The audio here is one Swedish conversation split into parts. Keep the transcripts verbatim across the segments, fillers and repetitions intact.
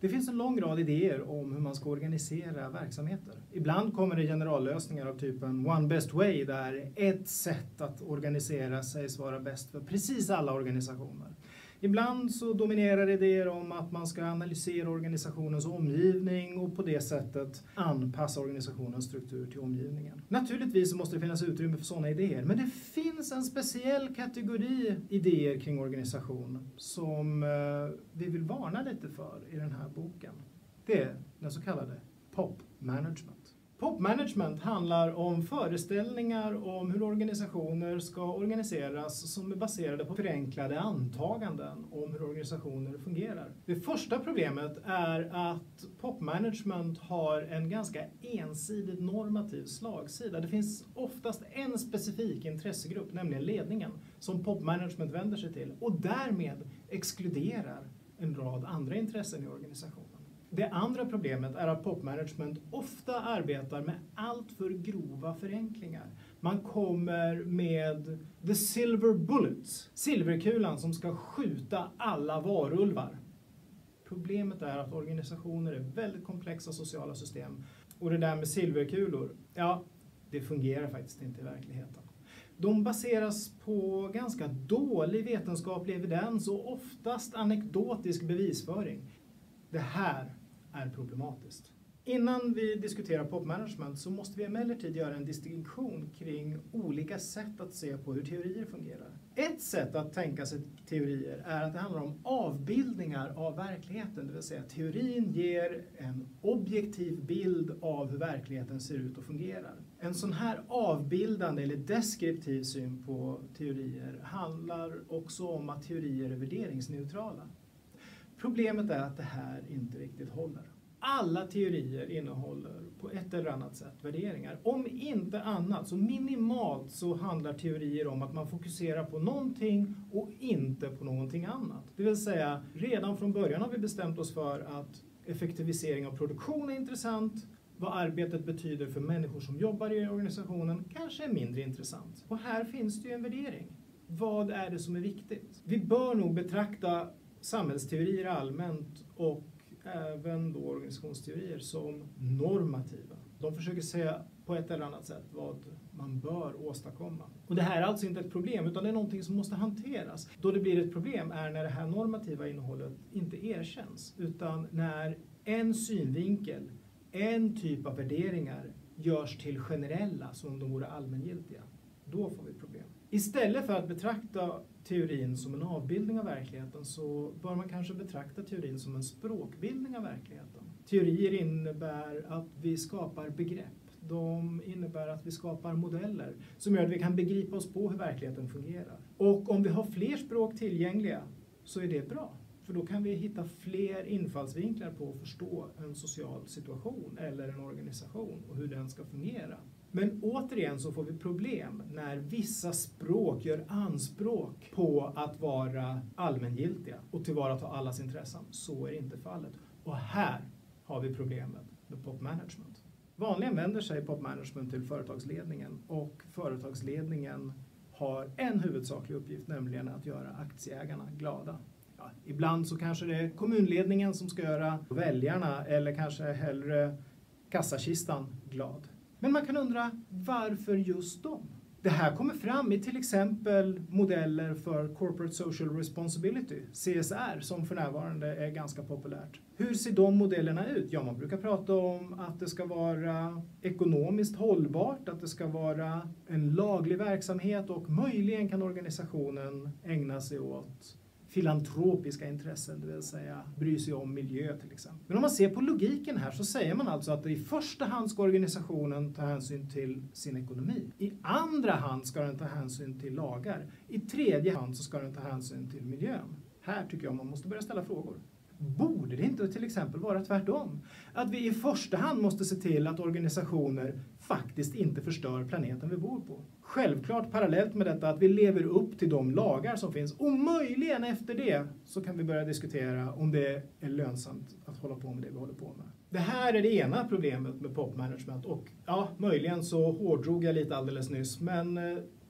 Det finns en lång rad idéer om hur man ska organisera verksamheter. Ibland kommer det generallösningar av typen one best way, där ett sätt att organisera sig svara bäst för precis alla organisationer. Ibland så dominerar idéer om att man ska analysera organisationens omgivning och på det sättet anpassa organisationens struktur till omgivningen. Naturligtvis så måste det finnas utrymme för sådana idéer, men det finns en speciell kategori idéer kring organisation som vi vill varna lite för i den här boken. Det är den så kallade pop management. Pop management handlar om föreställningar om hur organisationer ska organiseras som är baserade på förenklade antaganden om hur organisationer fungerar. Det första problemet är att pop management har en ganska ensidig normativ slagsida. Det finns oftast en specifik intressegrupp, nämligen ledningen, som pop management vänder sig till och därmed exkluderar en rad andra intressen i organisationen. Det andra problemet är att popmanagement ofta arbetar med allt för grova förenklingar. Man kommer med the silver bullets, silverkulan som ska skjuta alla varulvar. Problemet är att organisationer är väldigt komplexa sociala system. Och det där med silverkulor, ja, det fungerar faktiskt inte i verkligheten. De baseras på ganska dålig vetenskaplig evidens och oftast anekdotisk bevisföring. Det här är problematiskt. Innan vi diskuterar popmanagement så måste vi emellertid göra en distinktion kring olika sätt att se på hur teorier fungerar. Ett sätt att tänka sig teorier är att det handlar om avbildningar av verkligheten, det vill säga teorin ger en objektiv bild av hur verkligheten ser ut och fungerar. En sån här avbildande eller deskriptiv syn på teorier handlar också om att teorier är värderingsneutrala. Problemet är att det här inte riktigt håller. Alla teorier innehåller på ett eller annat sätt värderingar. Om inte annat, så minimalt så handlar teorier om att man fokuserar på någonting och inte på någonting annat. Det vill säga, redan från början har vi bestämt oss för att effektivisering av produktion är intressant. Vad arbetet betyder för människor som jobbar i organisationen kanske är mindre intressant. Och här finns det ju en värdering. Vad är det som är viktigt? Vi bör nog betrakta samhällsteorier allmänt och även då organisationsteorier som normativa. De försöker säga på ett eller annat sätt vad man bör åstadkomma. Och det här är alltså inte ett problem utan det är någonting som måste hanteras. Då det blir ett problem är när det här normativa innehållet inte erkänns utan när en synvinkel, en typ av värderingar görs till generella som om de vore allmängiltiga. Då får vi problem. Istället för att betrakta teorin som en avbildning av verkligheten så bör man kanske betrakta teorin som en språkbildning av verkligheten. Teorier innebär att vi skapar begrepp. De innebär att vi skapar modeller som gör att vi kan begripa oss på hur verkligheten fungerar. Och om vi har fler språk tillgängliga så är det bra. För då kan vi hitta fler infallsvinklar på att förstå en social situation eller en organisation och hur den ska fungera. Men återigen så får vi problem när vissa språk gör anspråk på att vara allmängiltiga och tillvarata allas intressen. Så är inte fallet. Och här har vi problemet med popmanagement. Vanligen vänder sig popmanagement till företagsledningen och företagsledningen har en huvudsaklig uppgift, nämligen att göra aktieägarna glada. Ja, ibland så kanske det är kommunledningen som ska göra väljarna eller kanske hellre kassakistan glad. Men man kan undra varför just dem? Det här kommer fram i till exempel modeller för Corporate Social Responsibility, C S R, som för närvarande är ganska populärt. Hur ser de modellerna ut? Ja, man brukar prata om att det ska vara ekonomiskt hållbart, att det ska vara en laglig verksamhet och möjligen kan organisationen ägna sig åt filantropiska intressen, det vill säga bry sig om miljö till exempel. Men om man ser på logiken här så säger man alltså att i första hand ska organisationen ta hänsyn till sin ekonomi. I andra hand ska den ta hänsyn till lagar. I tredje hand så ska den ta hänsyn till miljön. Här tycker jag man måste börja ställa frågor. Borde det inte till exempel vara tvärtom? Att vi i första hand måste se till att organisationer faktiskt inte förstör planeten vi bor på. Självklart parallellt med detta att vi lever upp till de lagar som finns. Och möjligen efter det så kan vi börja diskutera om det är lönsamt att hålla på med det vi håller på med. Det här är det ena problemet med popmanagement. Och ja, möjligen så hårdrog jag lite alldeles nyss. Men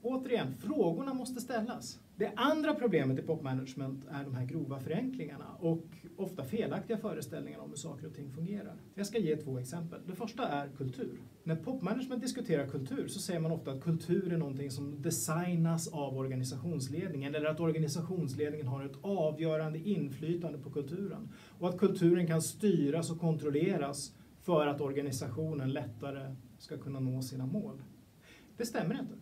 återigen, frågorna måste ställas. Det andra problemet i popmanagement är de här grova förenklingarna och ofta felaktiga föreställningarna om hur saker och ting fungerar. Jag ska ge två exempel. Det första är kultur. När popmanagement diskuterar kultur så säger man ofta att kultur är någonting som designas av organisationsledningen eller att organisationsledningen har ett avgörande inflytande på kulturen och att kulturen kan styras och kontrolleras för att organisationen lättare ska kunna nå sina mål. Det stämmer inte.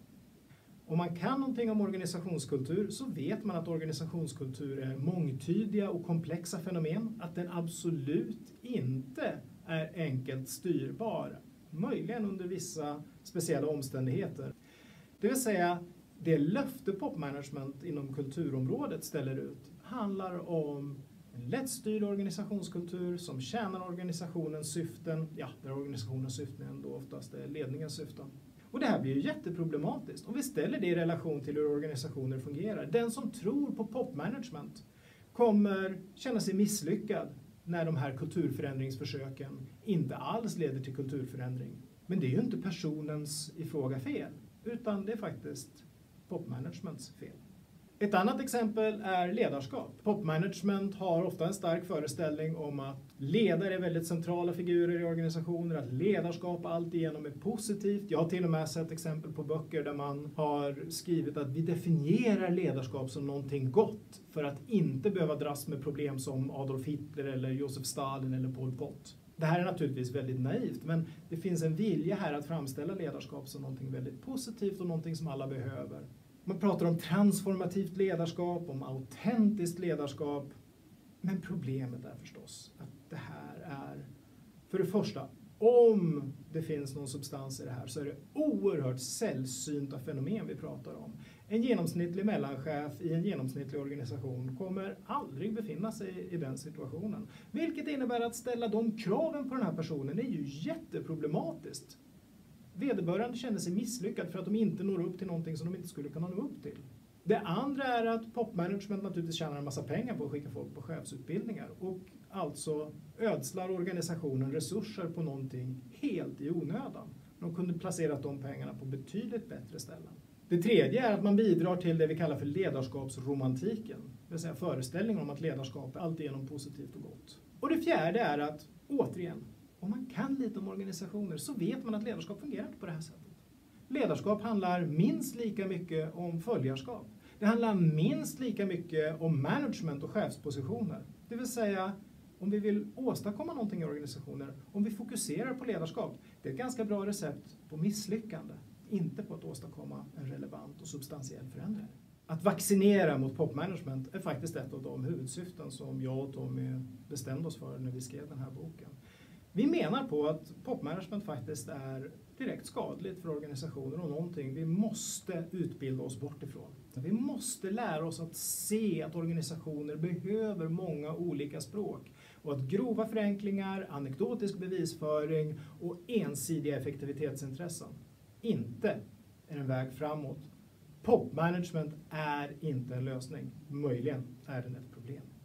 Om man kan någonting om organisationskultur så vet man att organisationskultur är mångtydiga och komplexa fenomen. Att den absolut inte är enkelt styrbar. Möjligen under vissa speciella omständigheter. Det vill säga, det löfte popmanagement inom kulturområdet ställer ut handlar om en lättstyrd organisationskultur som tjänar organisationens syften. Ja, där organisationens syften då oftast är ledningens syften. Och det här blir ju jätteproblematiskt om vi ställer det i relation till hur organisationer fungerar. Den som tror på popmanagement kommer känna sig misslyckad när de här kulturförändringsförsöken inte alls leder till kulturförändring. Men det är ju inte personens i fråga fel, utan det är faktiskt popmanagements fel. Ett annat exempel är ledarskap. Popmanagement har ofta en stark föreställning om att ledare är väldigt centrala figurer i organisationer, att ledarskap alltigenom är positivt. Jag har till och med sett exempel på böcker där man har skrivit att vi definierar ledarskap som någonting gott för att inte behöva dras med problem som Adolf Hitler eller Josef Stalin eller Pol Pot. Det här är naturligtvis väldigt naivt, men det finns en vilja här att framställa ledarskap som någonting väldigt positivt och någonting som alla behöver. Man pratar om transformativt ledarskap, om autentiskt ledarskap. Men problemet är förstås att det här är, för det första, om det finns någon substans i det här så är det oerhört sällsynta fenomen vi pratar om. En genomsnittlig mellanchef i en genomsnittlig organisation kommer aldrig befinna sig i den situationen. Vilket innebär att ställa de kraven på den här personen är ju jätteproblematiskt. Vederbörande känner sig misslyckad för att de inte når upp till någonting som de inte skulle kunna nå upp till. Det andra är att popmanagement naturligtvis tjänar en massa pengar på att skicka folk på chefsutbildningar och alltså ödslar organisationen resurser på någonting helt i onödan. De kunde placerat de pengarna på betydligt bättre ställen. Det tredje är att man bidrar till det vi kallar för ledarskapsromantiken. Det vill säga föreställningen om att ledarskap är alltigenom positivt och gott. Och det fjärde är att, återigen, om man kan lite om organisationer så vet man att ledarskap fungerar inte på det här sättet. Ledarskap handlar minst lika mycket om följarskap. Det handlar minst lika mycket om management och chefspositioner. Det vill säga, om vi vill åstadkomma någonting i organisationer, om vi fokuserar på ledarskap, det är ett ganska bra recept på misslyckande. Inte på att åstadkomma en relevant och substantiell förändring. Att vaccinera mot popmanagement är faktiskt ett av de huvudsyften som jag och Tommy bestämde oss för när vi skrev den här boken. Vi menar på att popmanagement faktiskt är direkt skadligt för organisationer och någonting vi måste utbilda oss bort ifrån. Vi måste lära oss att se att organisationer behöver många olika språk och att grova förenklingar, anekdotisk bevisföring och ensidiga effektivitetsintressen inte är en väg framåt. Popmanagement är inte en lösning. Möjligen är den ett problem.